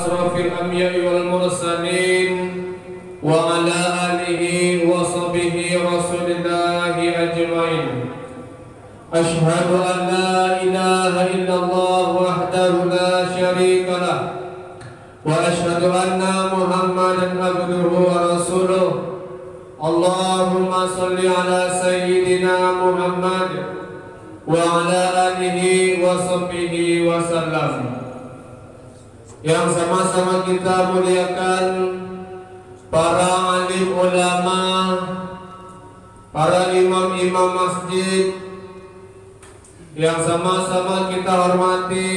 asrafil anbiya'i wal mursalin wa ala alihi wa sahbihi rasulillahi ajma'in. Ashhadu an la ilaha illallah wahdahu la syarika lah wa ashhadu anna Muhammadan abduhu wa rasuluh. Allahumma salli ala sayyidina Muhammad wa ala alihi wa sahbihi wa sallam. Yang sama-sama kita muliakan para alim ulama, para imam-imam masjid, yang sama-sama kita hormati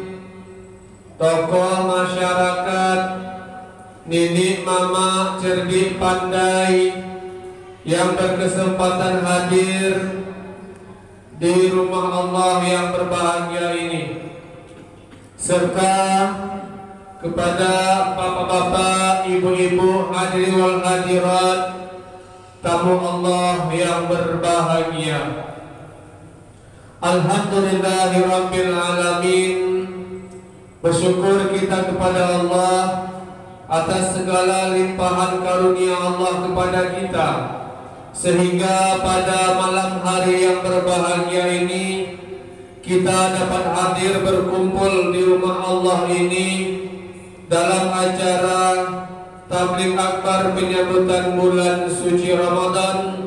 tokoh masyarakat, nini mama cerdik pandai yang berkesempatan hadir di rumah Allah yang berbahagia ini, serta kepada bapak-bapak, ibu-ibu, hadirin wal hadirat, tamu Allah yang berbahagia. Alhamdulillahirabbil alamin. Bersyukur kita kepada Allah atas segala limpahan karunia Allah kepada kita, sehingga pada malam hari yang berbahagia ini kita dapat hadir berkumpul di rumah Allah ini dalam acara tabligh akbar penyambutan bulan suci Ramadan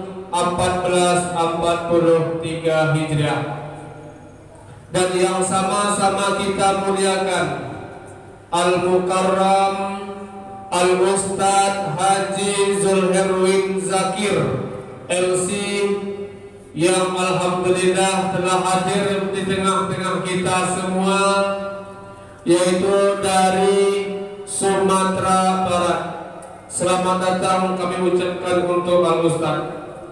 1443 Hijriah. Dan yang sama-sama kita muliakan Al-Mukarram Al-Ustadz Haji Zulherwin Zakir LC, yang alhamdulillah telah hadir di tengah-tengah kita semua, yaitu dari Sumatera Barat. Selamat datang kami ucapkan untuk Al-Ustadz.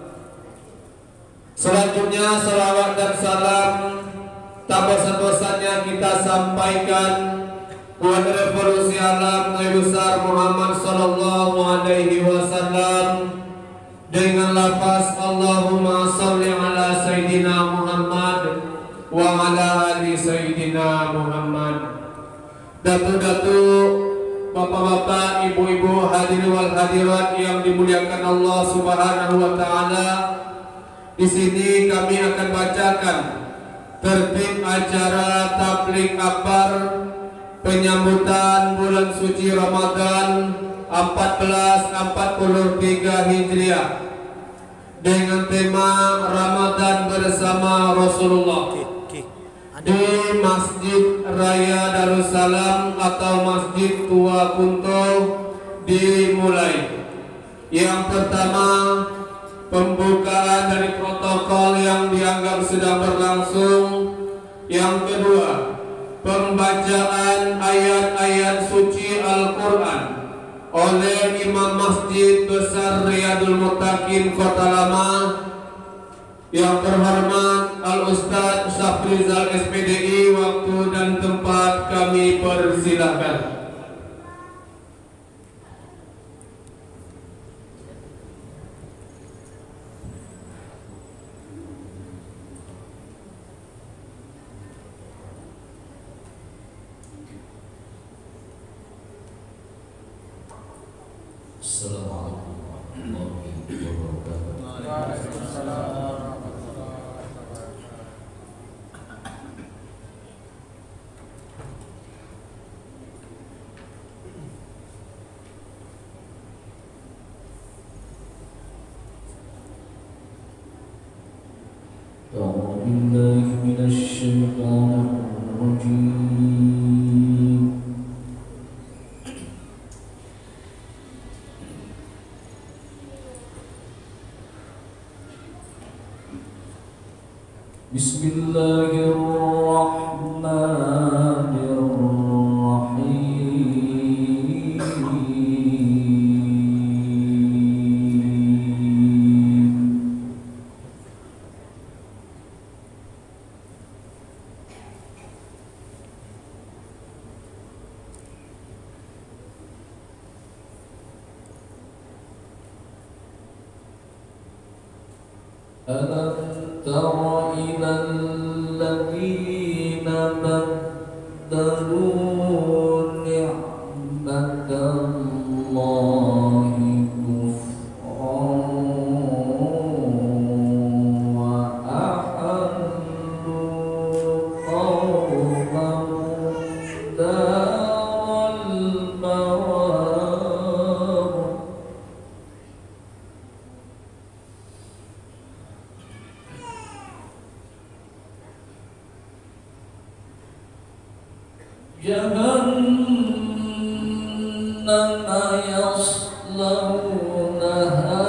Selanjutnya salawat dan salam tak bosan-bosannya kita sampaikan buat revolusi alam Nabi besar Muhammad sallallahu alaihi wasallam dengan lafaz Allahumma shalli ala sayyidina Muhammad wa ala ali sayyidina Muhammad. Datu-datu, bapak-bapak, ibu-ibu, hadirin wal hadirat yang dimuliakan Allah Subhanahu wa taala, di sini kami akan bacakan tertib acara tabligh akbar penyambutan bulan suci Ramadan 1443 Hijriah dengan tema Ramadan bersama Rasulullah di Masjid Raya Darussalam atau Masjid Tua Kunto dimulai. Yang pertama, pembukaan dari protokol yang dianggap sedang berlangsung. Yang kedua, pembacaan ayat-ayat suci Al-Quran oleh Imam Masjid Besar Riyadul Muttaqin Kota Lama, yang terhormat Al-Ustadz Syafrizal SPDI. Waktu dan tempat kami persilahkan. Assalamualaikum warahmatullahi wabarakatuh. Waalaikumsalam. أعوذ بالله من الشيطان الرجيم. بسم الله الرحمن الرحيم. ألم تر إلى الذين بدلوا نعمة دار البوار جهنم يصلونها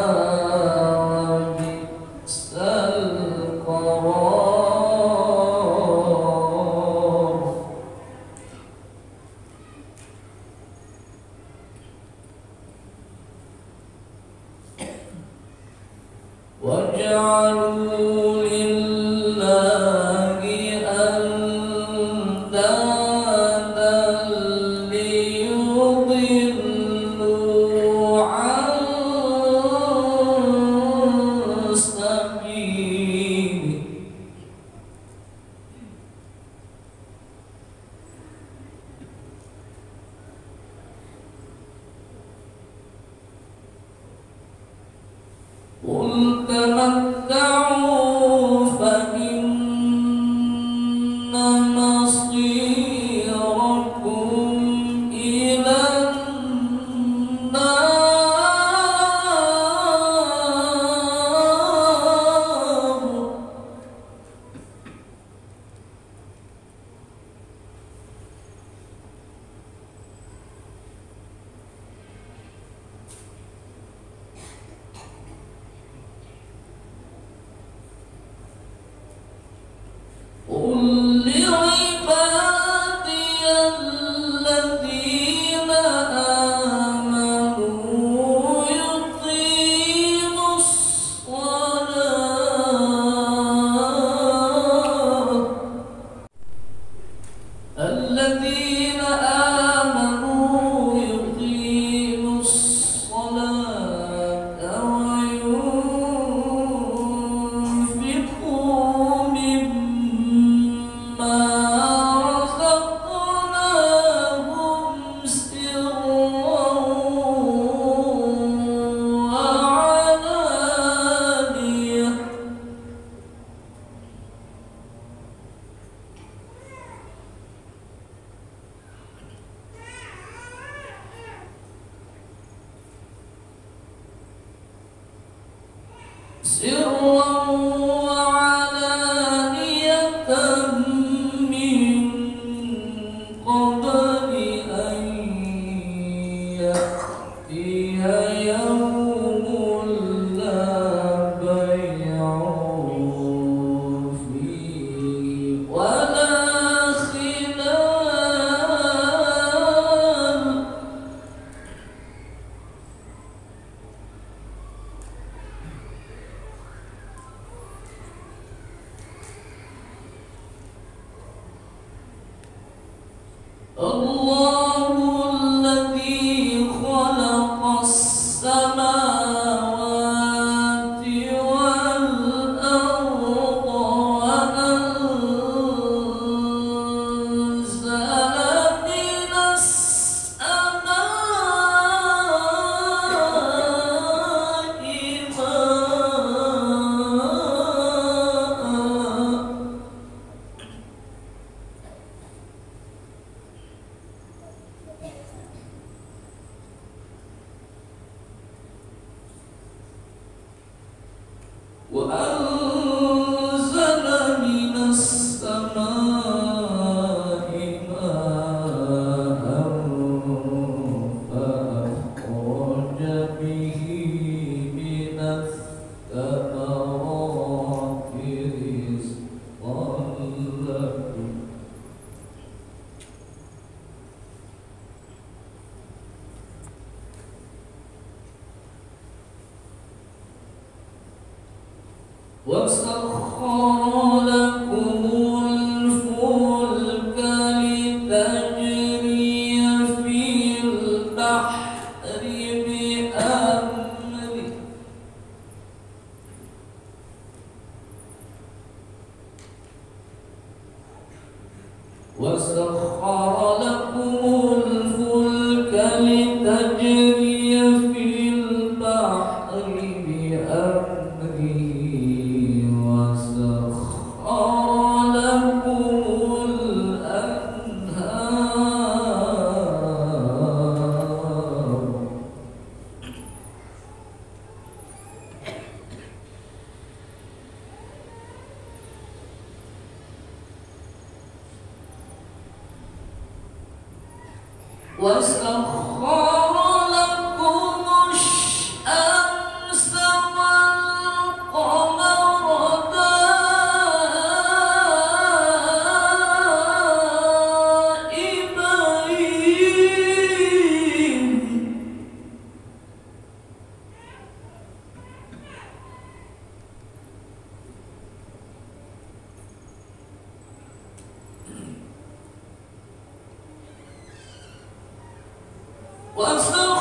وبئس القرار وجعلوا لله أندادا ليضلوا عن سبيله قل تمتعوا فإن مصيركم إلى النار قل لعبادي الذين آمنوا يقيموا الصلاة الذين آمنوا يقيموا الصلاة وينفقوا مما رزقناهم سرا وعلانية وعلانية من قبل أن يأتي يوم لا بيع فيه ولا خلال الله الذي خلق السماوات والأرض وأنزل من السماء ماء وأنزل من السماء ماء فأخرج به من الثمرات رزقا لكم وسخر لكم الفلك لتجري في البحر بأمره وسخر لكم الفلك لتجري في البحر بأمره وسخر وسخر لكم الشمس والقمر دائبين وسخر